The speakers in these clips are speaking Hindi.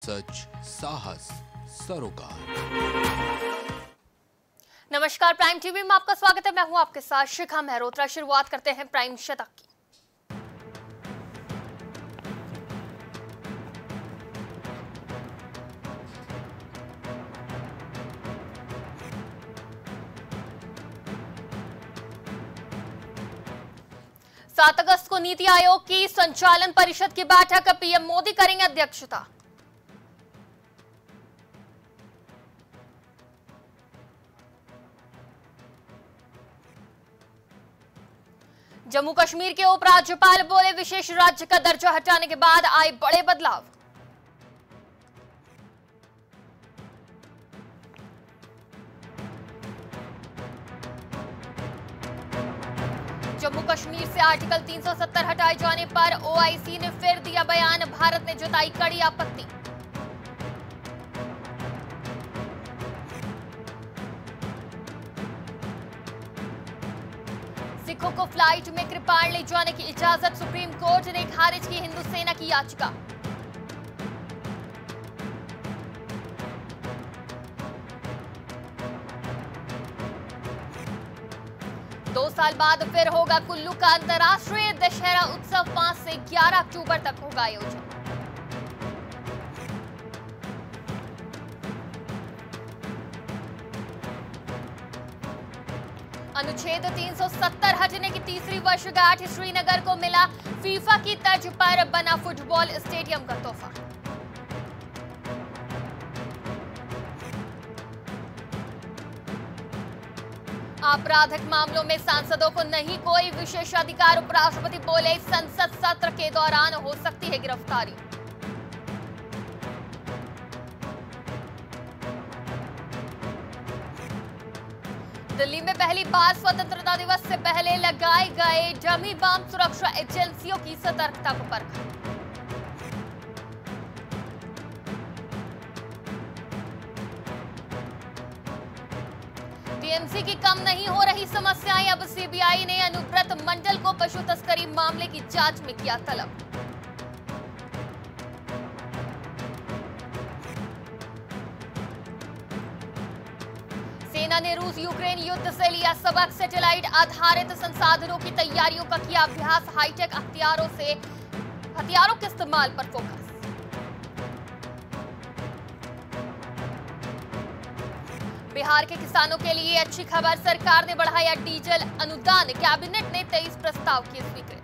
सच, साहस, सरोकार। नमस्कार, प्राइम टीवी में आपका स्वागत है। मैं हूं आपके साथ शिखा मेहरोत्रा। शुरुआत करते हैं प्राइम शतक की। सात अगस्त को नीति आयोग की संचालन परिषद की बैठक, पीएम मोदी करेंगे अध्यक्षता। जम्मू कश्मीर के उपराज्यपाल बोले, विशेष राज्य का दर्जा हटाने के बाद आए बड़े बदलाव। जम्मू कश्मीर से आर्टिकल 370 हटाए जाने पर ओआईसी ने फिर दिया बयान, भारत ने जताई कड़ी आपत्ति। सिखों को फ्लाइट में कृपाण ले जाने की इजाजत, सुप्रीम कोर्ट ने खारिज की हिंदू सेना की याचिका। दो साल बाद फिर होगा कुल्लू का अंतर्राष्ट्रीय दशहरा उत्सव, 5 से 11 अक्टूबर तक होगा आयोजन। अनुच्छेद 370 हटने की तीसरी वर्षगांठ, श्रीनगर को मिला फीफा की तर्ज पर बना फुटबॉल स्टेडियम का तोहफा। आपराधिक मामलों में सांसदों को नहीं कोई विशेषाधिकार, उपराष्ट्रपति बोले, संसद सत्र के दौरान हो सकती है गिरफ्तारी। दिल्ली में पहली बार स्वतंत्रता दिवस से पहले लगाए गए डमी बम, सुरक्षा एजेंसियों की सतर्कता को परखा। टीएमसी की कम नहीं हो रही समस्याएं, अब सीबीआई ने अनुव्रत मंडल को पशु तस्करी मामले की जांच में किया तलब। सेना ने रूस यूक्रेन युद्ध से लिया सबक, सैटेलाइट आधारित संसाधनों की तैयारियों का किया अभ्यास, हाईटेक हथियारों के इस्तेमाल पर फोकस। बिहार के किसानों के लिए अच्छी खबर, सरकार ने बढ़ाया डीजल अनुदान, कैबिनेट ने 23 प्रस्ताव किए स्वीकृत।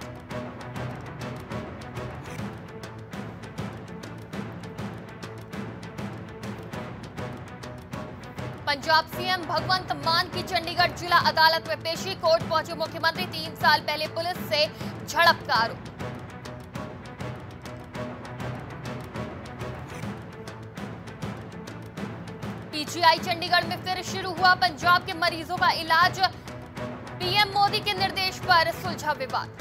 पंजाब सीएम भगवंत मान की चंडीगढ़ जिला अदालत में पेशी, कोर्ट पहुंचे मुख्यमंत्री, 3 साल पहले पुलिस से झड़प का आरोप। पीजीआई चंडीगढ़ में फिर शुरू हुआ पंजाब के मरीजों का इलाज, पीएम मोदी के निर्देश पर सुलझा विवाद।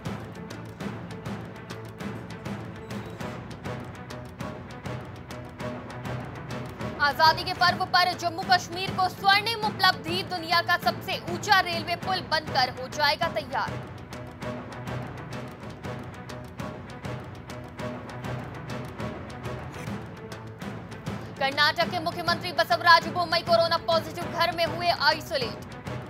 आजादी के पर्व पर जम्मू कश्मीर को स्वर्णिम उपलब्धि, दुनिया का सबसे ऊंचा रेलवे पुल बनकर हो जाएगा तैयार। कर्नाटक के मुख्यमंत्री बसवराज बोम्मई कोरोना पॉजिटिव, घर में हुए आइसोलेट।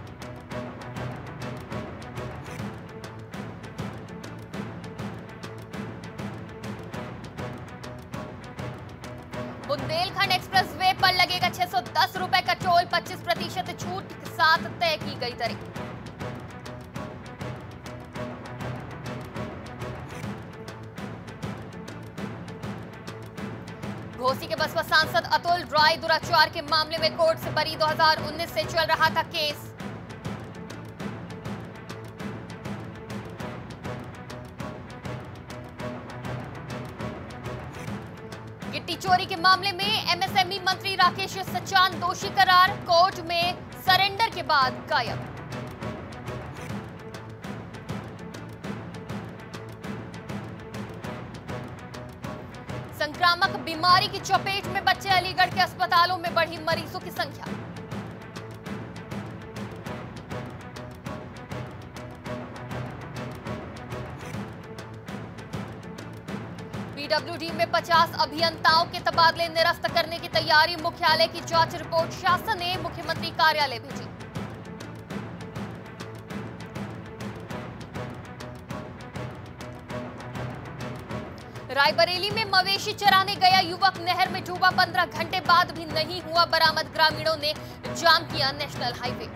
बुंदेलखंड एक्सप्रेस वे पर लगेगा 610 रुपए का टोल, 25% छूट के साथ तय की गई दरें। घोसी के बसपा सांसद अतुल राय दुराचार के मामले में कोर्ट से बरी, 2019 से चल रहा था केस। गिट्टी चोरी के मामले में एमएसएमई मंत्री राकेश सचान दोषी करार, कोर्ट में सरेंडर के बाद गायब। संक्रामक बीमारी की चपेट में बच्चे, अलीगढ़ के अस्पतालों में बढ़ी मरीजों की संख्या। पीडब्ल्यूडी में 50 अभियंताओं के तबादले निरस्त करने की तैयारी, मुख्यालय की जांच रिपोर्ट शासन ने मुख्यमंत्री कार्यालय भेजी। रायबरेली में मवेशी चराने गया युवक नहर में डूबा, 15 घंटे बाद भी नहीं हुआ बरामद, ग्रामीणों ने जाम किया नेशनल हाईवे।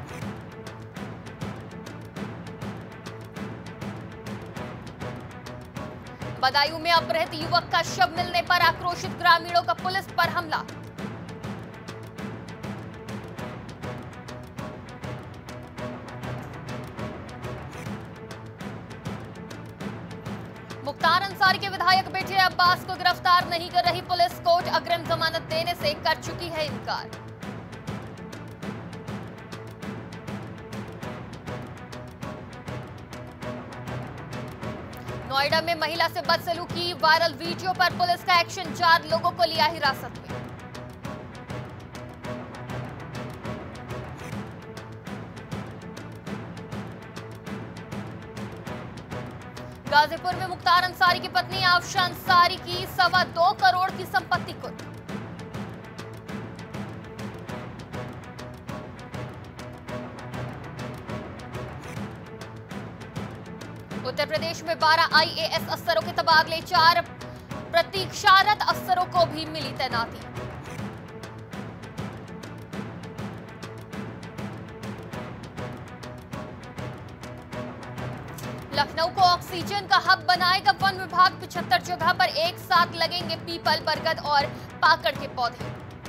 बदायूं में अपहृत युवक का शव मिलने पर आक्रोशित ग्रामीणों का पुलिस पर हमला। मुख्तार अंसारी के विधायक बेटे अब्बास को गिरफ्तार नहीं कर रही पुलिस, कोर्ट अग्रिम जमानत देने से कर चुकी है इनकार। नोएडा में महिला से बदसलूकी, वायरल वीडियो पर पुलिस का एक्शन, 4 लोगों को लिया हिरासत में। गाजीपुर में मुख्तार अंसारी की पत्नी आफशा अंसारी की 2.25 करोड़ की संपत्ति कुर्क। उत्तर प्रदेश में 12 IAS अफसरों के तबादले, 4 प्रतीक्षारत अफसरों को भी मिली तैनाती। लखनऊ को ऑक्सीजन का हब बनाएगा वन विभाग, 75 जगह पर एक साथ लगेंगे पीपल, बरगद और पाकड़ के पौधे।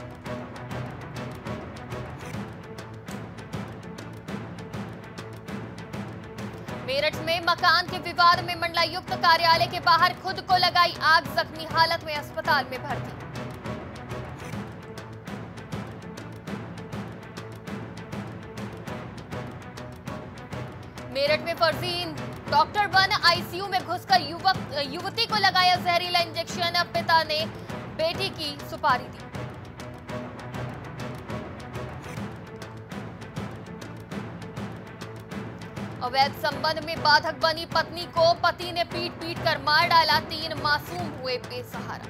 मेरठ में मकान के विवाद में मंडलायुक्त कार्यालय के बाहर खुद को लगाई आग, जख्मी हालत में अस्पताल में भर्ती। मेरठ में फर्जी डॉक्टर बन ICU में घुसकर युवती को लगाया जहरीला इंजेक्शन, पिता ने बेटी की सुपारी दी। अवैध संबंध में बाधक बनी पत्नी को पति ने पीट कर मार डाला, 3 मासूम हुए बेसहारा।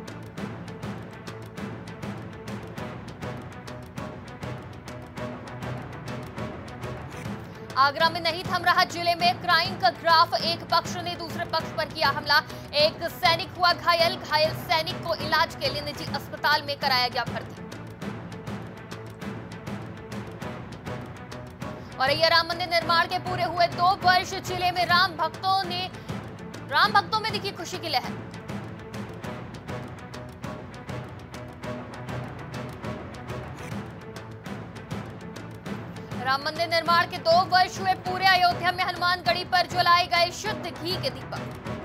आगरा में नहीं थम रहा जिले में क्राइम का ग्राफ, एक पक्ष ने दूसरे पक्ष पर किया हमला, एक सैनिक हुआ घायल सैनिक को इलाज के लिए निजी अस्पताल में कराया गया भर्ती। और राम मंदिर निर्माण के पूरे हुए 2 वर्ष, जिले में राम भक्तों में दिखी खुशी की लहर। राम मंदिर निर्माण के 2 वर्ष हुए पूरे, अयोध्या में हनुमानगढ़ी पर जलाए गए शुद्ध घी के दीपक।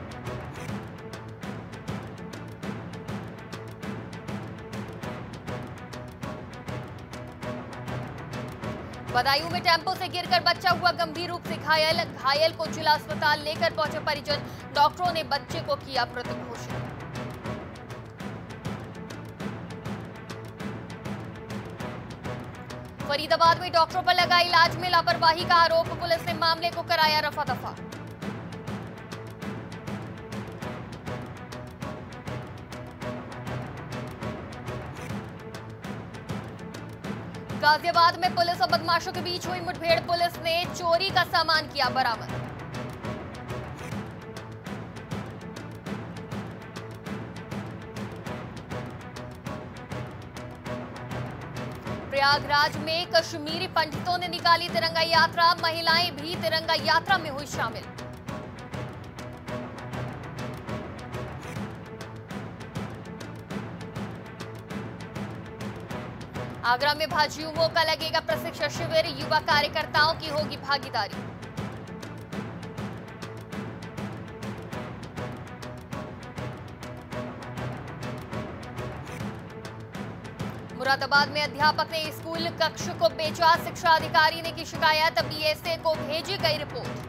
बदायूं में टेंपो से गिरकर बच्चा हुआ गंभीर रूप से घायल को जिला अस्पताल लेकर पहुंचे परिजन, डॉक्टरों ने बच्चे को किया मृत घोषित। फरीदाबाद में डॉक्टरों पर लगा इलाज में लापरवाही का आरोप, पुलिस ने मामले को कराया रफा दफा। गाजियाबाद में पुलिस और बदमाशों के बीच हुई मुठभेड़, पुलिस ने चोरी का सामान किया बरामद। प्रयागराज में कश्मीरी पंडितों ने निकाली तिरंगा यात्रा, महिलाएं भी तिरंगा यात्रा में हुई शामिल। आगरा में भाजयुमो का लगेगा प्रशिक्षण शिविर, युवा कार्यकर्ताओं की होगी भागीदारी। मुरादाबाद में अध्यापक ने स्कूल कक्ष को बेचा, शिक्षा अधिकारी ने की शिकायत, BSA को भेजी गई रिपोर्ट।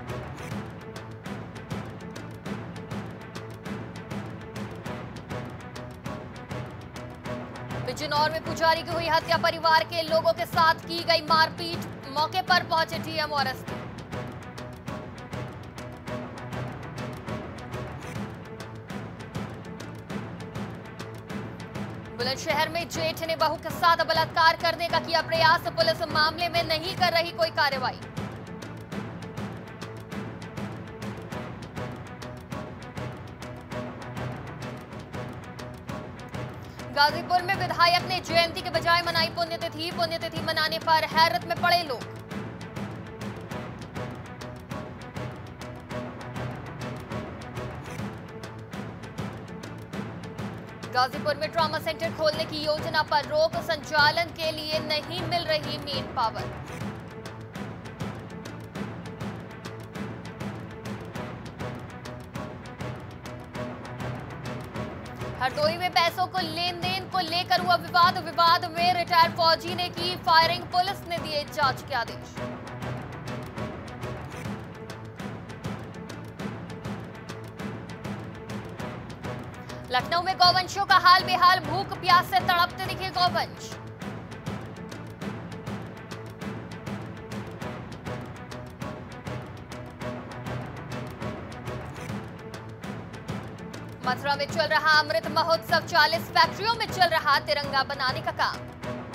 बिजनौर में पुजारी की हुई हत्या, परिवार के लोगों के साथ की गई मारपीट, मौके पर पहुंचे DM और SP। बुलंदशहर में जेठ ने बहू के साथ बलात्कार करने का किया प्रयास, पुलिस मामले में नहीं कर रही कोई कार्रवाई। गाजीपुर में विधायक ने जयंती के बजाय मनाई पुण्यतिथि, पुण्यतिथि मनाने पर हैरत में पड़े लोग। गाजीपुर में ट्रॉमा सेंटर खोलने की योजना पर रोक, संचालन के लिए नहीं मिल रही मेन पावर। हरदोई में पैसों को लेन देन को लेकर हुआ विवाद, विवाद में रिटायर्ड फौजी ने की फायरिंग, पुलिस ने दिए जांच के आदेश। लखनऊ में गौवंशों का हाल बेहाल, भूख प्यास से तड़पते दिखे गौवंश। मथुरा में चल रहा अमृत महोत्सव, 40 फैक्ट्रियों में चल रहा तिरंगा बनाने का काम।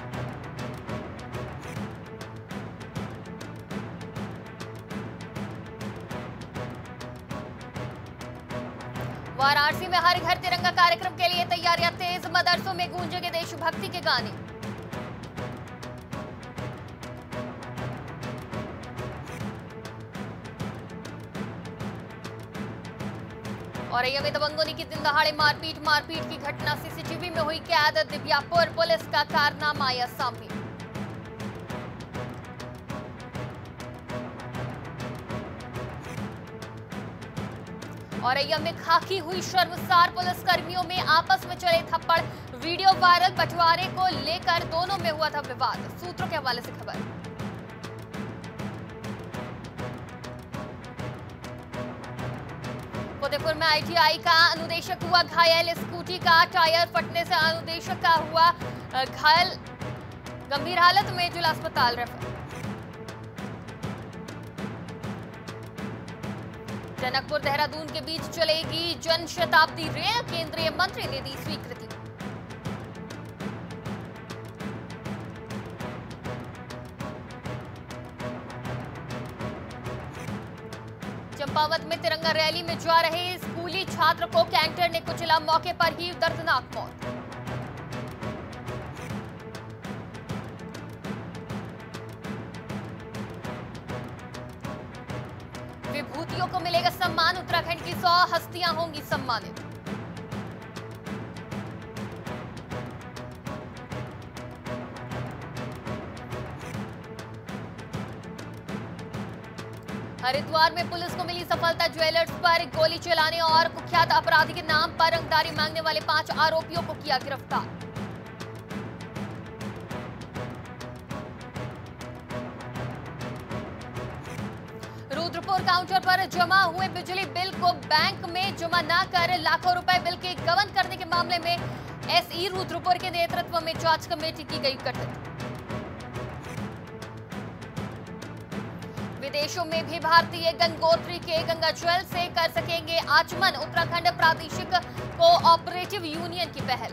वाराणसी में हर घर तिरंगा कार्यक्रम के लिए तैयारियां तेज, मदरसों में गूंजेंगे देशभक्ति के गाने। औरैया में दबंगों ने की दिन दहाड़े मारपीट की घटना, सीसीटीवी में हुई कैद, दिव्यापुर पुलिस का कारनामा आया सामने। औरैया में खाकी हुई शर्मसार, पुलिस कर्मियों में आपस में चले थप्पड़, वीडियो वायरल, बंटवारे को लेकर दोनों में हुआ था विवाद, सूत्रों के हवाले से खबर। फतेहपुर में आईटीआई का अनुदेशक हुआ घायल, स्कूटी का टायर फटने से अनुदेशक का हुआ घायल, गंभीर हालत में जिला अस्पताल रेफर। जनकपुर देहरादून के बीच चलेगी जन शताब्दी रेल, केंद्रीय मंत्री ने दी स्वीकृति। चंपावत में तिरंगा रैली में जा रहे स्कूली छात्र को कैंटर ने कुचला, मौके पर ही दर्दनाक मौत। विभूतियों को मिलेगा सम्मान, उत्तराखंड की 100 हस्तियां होंगी सम्मानित। हरिद्वार में पुलिस को मिली सफलता, ज्वेलर्स पर गोली चलाने और कुख्यात अपराधी के नाम पर रंगदारी मांगने वाले 5 आरोपियों को किया गिरफ्तार। रुद्रपुर काउंटर पर जमा हुए बिजली बिल को बैंक में जमा न कर लाखों रुपए बिल के गबन करने के मामले में एसई रुद्रपुर के नेतृत्व में जांच कमेटी की गई गठित। विदेशों में भी भारतीय गंगोत्री के गंगाजल से कर सकेंगे आचमन, उत्तराखंड प्रादेशिक कोऑपरेटिव यूनियन की पहल।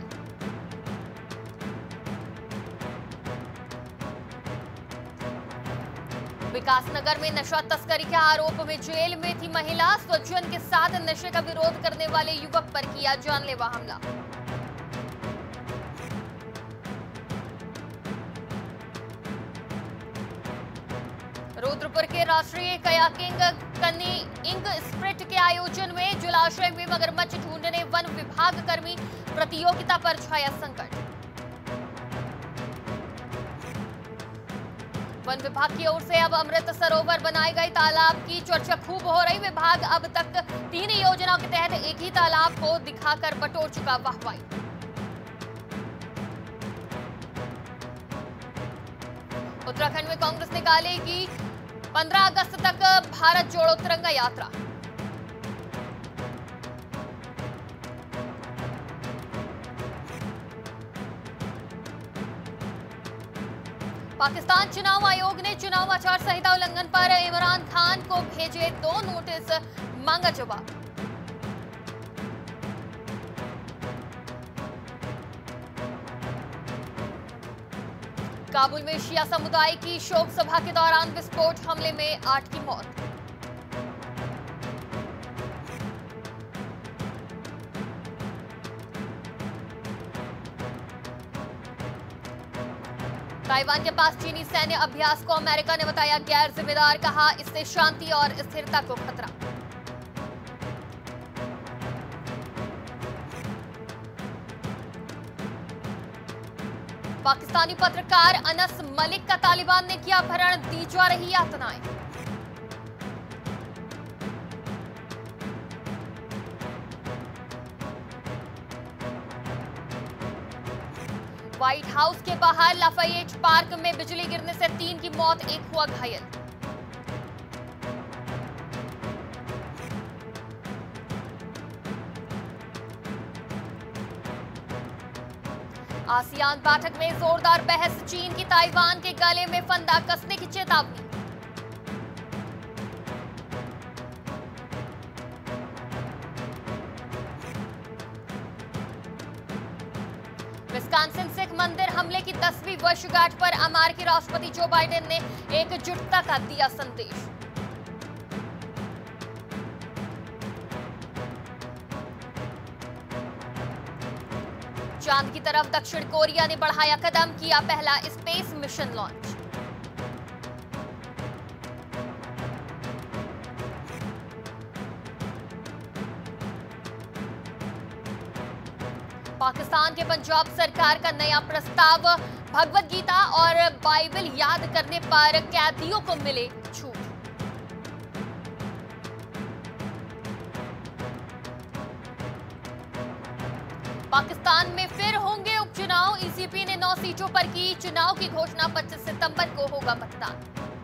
विकासनगर में नशा तस्करी के आरोप में जेल में थी महिला, स्वजन के साथ नशे का विरोध करने वाले युवक पर किया जानलेवा हमला। रुद्रपुर के राष्ट्रीय कयाकिंग कनिंग स्प्रिट के आयोजन में जलाशय में मगरमच्छ ढूंढने वन विभाग कर्मी, प्रतियोगिता पर छाया संकट। वन विभाग की ओर से अब अमृत सरोवर बनाए गए तालाब की चर्चा खूब हो रही। विभाग अब तक 3 योजनाओं के तहत एक ही तालाब को दिखाकर बटोर चुका वाहवाही। उत्तराखंड में कांग्रेस निकालेगी 15 अगस्त तक भारत जोड़ो तिरंगा यात्रा। पाकिस्तान चुनाव आयोग ने चुनाव आचार संहिता उल्लंघन पर इमरान खान को भेजे 2 नोटिस, मांगा जवाब। काबुल में शिया समुदाय की शोक सभा के दौरान विस्फोट हमले में 8 की मौत। ताइवान के पास चीनी सैन्य अभ्यास को अमेरिका ने बताया गैर जिम्मेदार, कहा इससे शांति और स्थिरता को खतरा। पाकिस्तानी पत्रकार अनस मलिक का तालिबान ने किया अपहरण, दी जा रही यातनाएं। व्हाइट हाउस के बाहर लाफायेट पार्क में बिजली गिरने से 3 की मौत, 1 हुआ घायल। आसियान बैठक में जोरदार बहस, चीन की ताइवान के गले में फंदा कसने की चेतावनी। विस्कॉन्सिन सिख मंदिर हमले की 10वीं वर्षगांठ पर अमेरिकी राष्ट्रपति जो बाइडेन ने एकजुटता का दिया संदेश। चांद की तरफ दक्षिण कोरिया ने बढ़ाया कदम, किया पहला स्पेस मिशन लॉन्च। पाकिस्तान के पंजाब सरकार का नया प्रस्ताव, भगवत गीता और बाइबल याद करने पर कैदियों को मिले छूट। पाकिस्तान में फिर होंगे उपचुनाव, ईसीपी ने 9 सीटों पर की चुनाव की घोषणा, 25 सितंबर को होगा मतदान।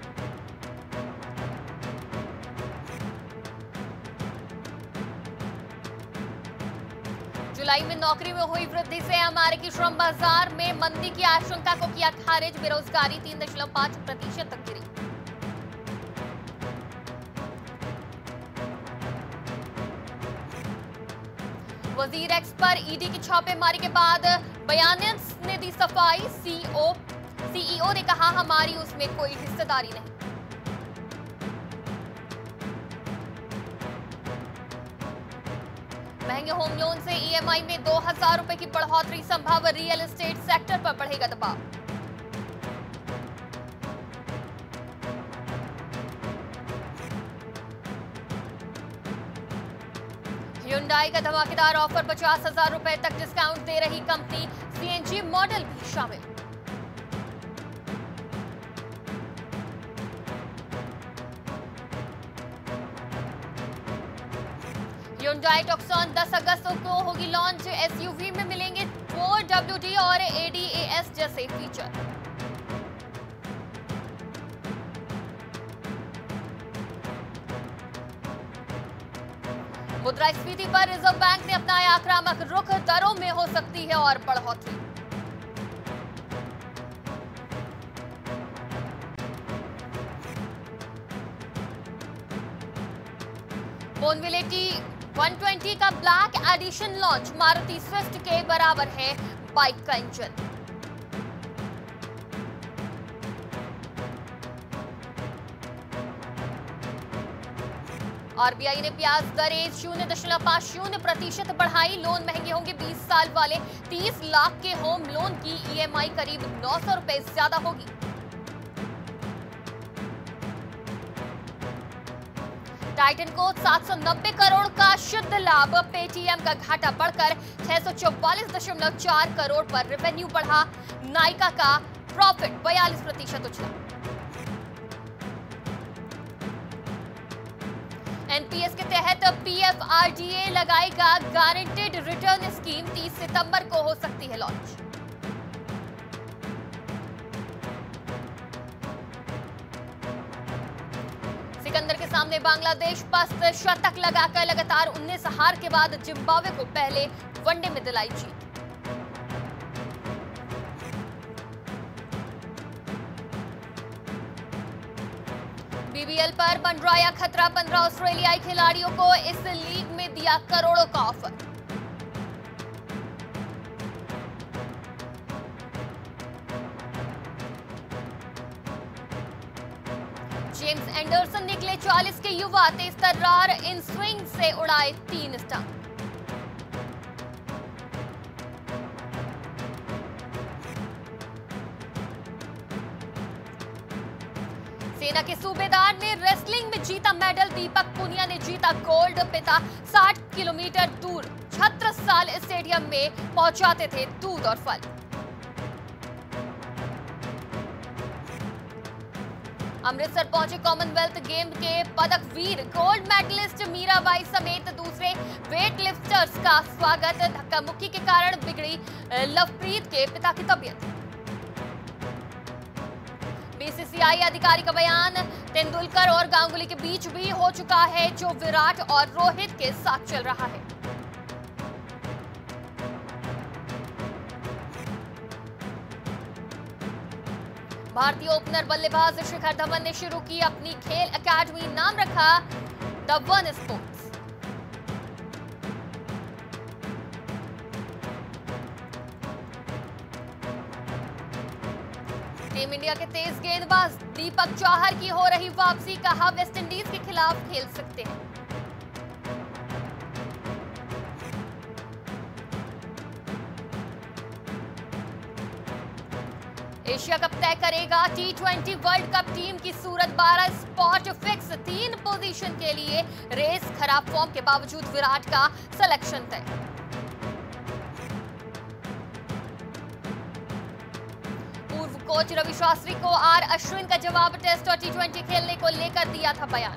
जुलाई में नौकरी में हुई वृद्धि से अमेरिकी श्रम बाजार में मंदी की आशंका को किया खारिज, बेरोजगारी 3.5% तक गिरी। वजीर एक्स पर ईडी की छापेमारी के बाद बयानियंस ने दी सफाई, सीईओ ने कहा हमारी उसमें कोई हिस्सेदारी नहीं। महंगे होम लोन से ईएमआई में 2000 रुपए की बढ़ोतरी संभव, रियल एस्टेट सेक्टर पर बढ़ेगा दबाव। Hyundai का धमाकेदार ऑफर, 50,000 रुपए तक डिस्काउंट दे रही कंपनी, सीएनजी मॉडल भी शामिल। Hyundai Tucson 10 अगस्त को होगी लॉन्च, एसयूवी में मिलेंगे 4WD और ADAS जैसे फीचर। मुद्रास्फीति पर रिजर्व बैंक ने अपनाया आक्रामक रुख, दरों में हो सकती है और बढ़ोतरी। मोबिलिटी 120 का black edition launch, Maruti Swift के बराबर है बाइक का इंजन। आरबीआई ने ब्याज दरें 0.50% बढ़ाई, लोन महंगे होंगे, 20 साल वाले 30 लाख के होम लोन की ईएमआई करीब 900 रुपए ज्यादा होगी। टाइटन को 790 करोड़ का शुद्ध लाभ, पेटीएम का घाटा बढ़कर 644.4 करोड़ पर रेवेन्यू बढ़ा, नाइका का प्रॉफिट 42% उछला। एनपीएस के तहत पीएफआरडीए लगाएगा गारंटेड रिटर्न स्कीम, 30 सितंबर को हो सकती है लॉन्च। सिकंदर के सामने बांग्लादेश पस्त, शतक लगाकर लगातार 19 हार के बाद जिम्बाब्वे को पहले वनडे में दिलाई जीत। बीबीएल पर मंडराया खतरा, 15 ऑस्ट्रेलियाई खिलाड़ियों को इस लीग में दिया करोड़ों का ऑफर। जेम्स एंडरसन निकले 40 के युवा, तेज तर्रार इन स्विंग से उड़ाए 3 स्टंप। सेना के सूबेदार ने रेसलिंग में जीता मेडल, दीपक पुनिया ने जीता गोल्ड। पिता 60 किलोमीटर दूर छत्रसाल स्टेडियम में पहुंचाते थे दूध और फल। अमृतसर पहुंचे कॉमनवेल्थ गेम के पदक वीर, गोल्ड मेडलिस्ट मीराबाई समेत दूसरे वेट लिफ्टर्स का स्वागत। धक्का मुक्की के कारण बिगड़ी लवप्रीत के पिता की तबीयत। बीसीसीआई अधिकारी का बयान, तेंदुलकर और गांगुली के बीच भी हो चुका है जो विराट और रोहित के साथ चल रहा है। भारतीय ओपनर बल्लेबाज शिखर धवन ने शुरू की अपनी खेल एकेडमी, नाम रखा the one sports. Team India के तेज गेंदबाज दीपक चाहर की हो रही वापसी, कहा वेस्टइंडीज के खिलाफ खेल सकते हैं। एशिया कप तय करेगा T20 वर्ल्ड कप, टीम की सूरत 12 स्पॉट फिक्स, 3 पोजीशन के लिए रेस। खराब फॉर्म के बावजूद विराट का सिलेक्शन तय। कोच रवि शास्त्री को आर अश्विन का जवाब, टेस्ट और T20 खेलने को लेकर दिया था बयान।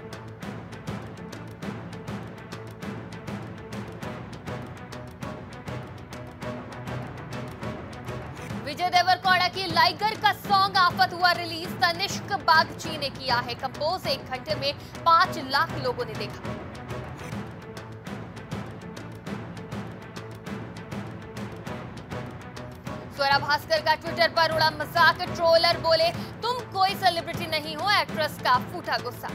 विजय देवरकोंडा की लाइगर का सॉन्ग आफत हुआ रिलीज, तनिष्क बागची ने किया है कंपोज। 1 घंटे में 5 लाख लोगों ने देखा। स्वरा भास्कर का ट्विटर पर उड़ा मजाक, ट्रोलर बोले तुम कोई सेलिब्रिटी नहीं हो, एक्ट्रेस का फूटा गुस्सा।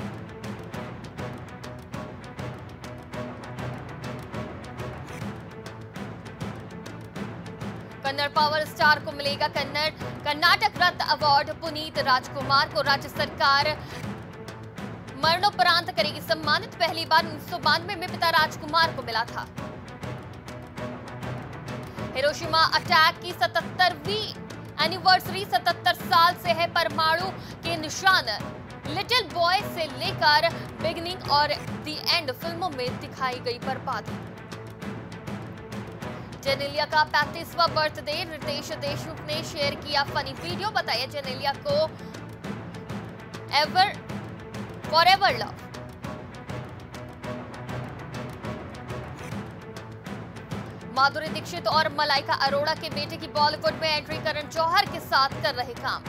कन्नड़ पावर स्टार को मिलेगा कर्नाटक रत्न अवार्ड, पुनीत राजकुमार को राज्य सरकार मरणोपरांत करेगी सम्मानित। पहली बार 1992 में पिता राजकुमार को मिला था। हिरोशिमा अटैक की 77वीं एनिवर्सरी, 77 साल से है। परमाणु के निशान लिटिल बॉय से लेकर बिगनिंग और द एंड फिल्मों में दिखाई गई बर्बादी। जेनेलिया का 35वां बर्थडे, रितेश देशमुख ने शेयर किया फनी वीडियो, बताया जेनेलिया को फॉरएवर लव। माधुरी दीक्षित और मलाइका अरोड़ा के बेटे की बॉलीवुड में एंट्री, करण जौहर के साथ कर रहे काम।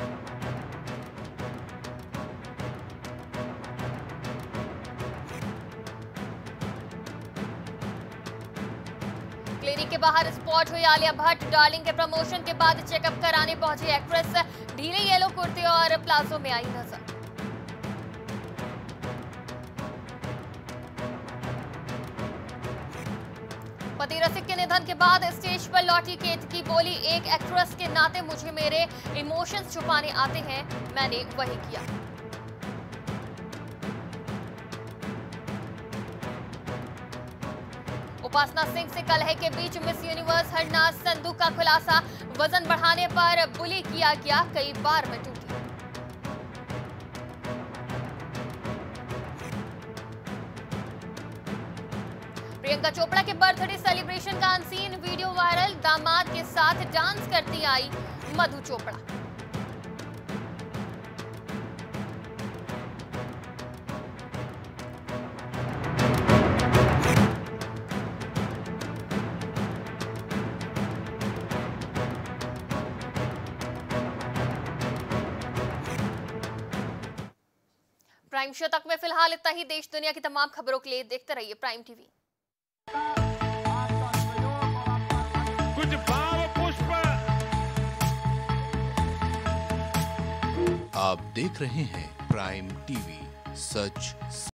क्लिनिक के बाहर स्पॉट हुई आलिया भट्ट, डार्लिंग के प्रमोशन के बाद चेकअप कराने पहुंची एक्ट्रेस, ढीले येलो कुर्ते और प्लाजो में आई नजर। पति रसिक के निधन के बाद स्टेज पर लौटी केतकी, बोली एक एक्ट्रेस के नाते मुझे मेरे इमोशंस छुपाने आते हैं, मैंने वही किया। उपासना सिंह से कलह के बीच मिस यूनिवर्स हरनाज संधू का खुलासा, वजन बढ़ाने पर बुली किया गया, कई बार मैं टूटी। प्रियंका चोपड़ा के बर्थडे सेलिब्रेशन का अनसीन वीडियो वायरल, दामाद के साथ डांस करती आई मधु चोपड़ा। प्राइम शो तक में फिलहाल इतना ही। देश दुनिया की तमाम खबरों के लिए देखते रहिए प्राइम टीवी। कुछ भाव पुष्प। आप देख रहे हैं प्राइम टीवी, सच